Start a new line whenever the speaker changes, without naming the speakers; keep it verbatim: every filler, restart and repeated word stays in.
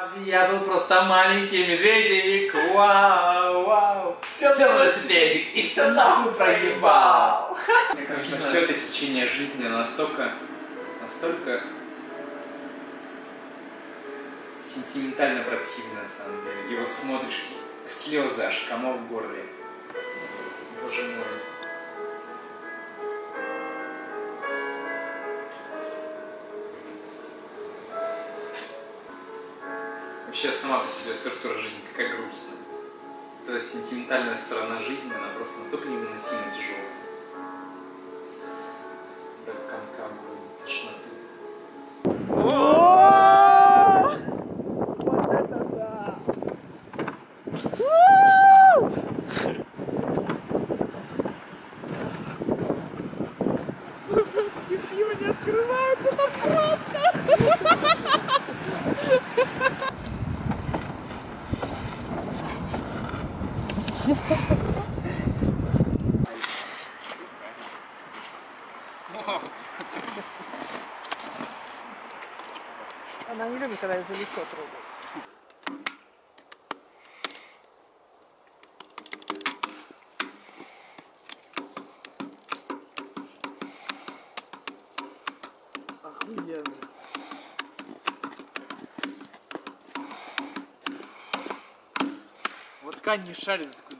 правде я был просто маленький медведик. Вау, вау. Все на велосипедик и все нахуй проебал. Конечно, все это течение жизни настолько, настолько сентиментально противно, на самом деле. И вот смотришь, слезы аж, комок в горле. Боже мой. Вообще сама по себе структура жизни такая грустная. Эта сентиментальная сторона жизни, она просто настолько невыносимо тяжелая. До комка тошноты.
Вот это да! Пиво не открывается, это просто! Она не любит, когда я за лицо трогаю. Охуенно. Вот ткань не шарит.